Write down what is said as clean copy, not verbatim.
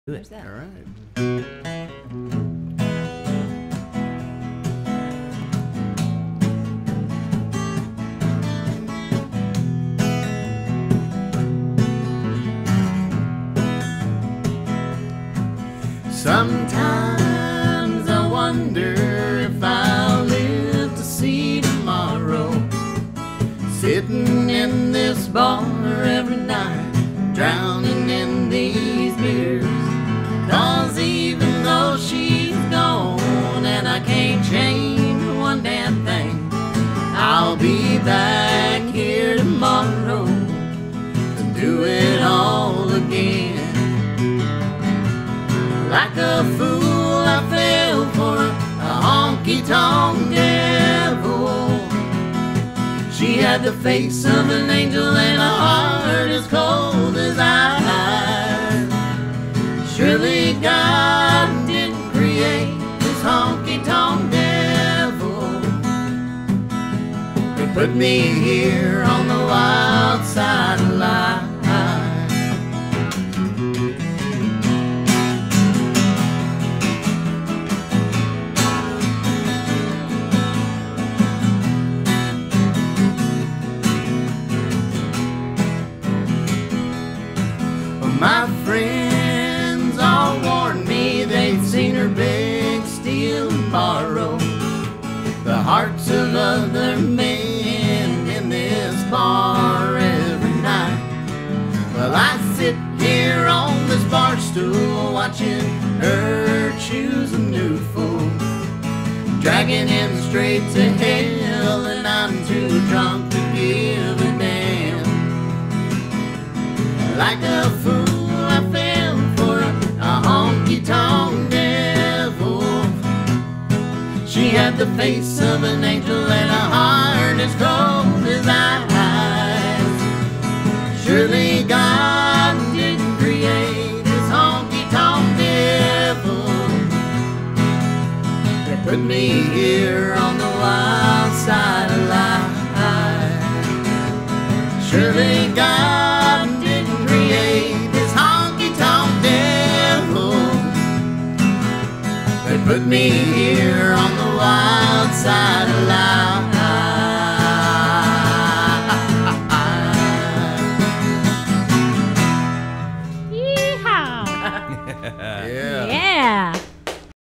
Do Where's it. that? All right. Sometimes I wonder if I'll live to see tomorrow. Sitting in this bar every night, drowning in these beers. 'Cause even though she's gone and I can't change one damn thing, I'll be back here tomorrow to do it all again. Like a fool I fell for a honky-tonk devil. She had the face of an angel and a heart as cold as ice. Surely God didn't create this honky-tonk devil. He put me here on the wild side of life. My friends all warned me they'd seen her beg, steal, and borrow the hearts of other men in this bar every night. Well, I sit here on this bar stool watching her choose a new fool, dragging him straight to hell, and I'm too drunk to give a damn. Like a fool I fell for a honky-tonk devil. She had the face of an angel and a heart as cold as ice. Surely God didn't create this honky-tonk devil. They put me here on the wild side of life. Surely God didn't create this honky-tonk devil. They put me here on the wild side of life.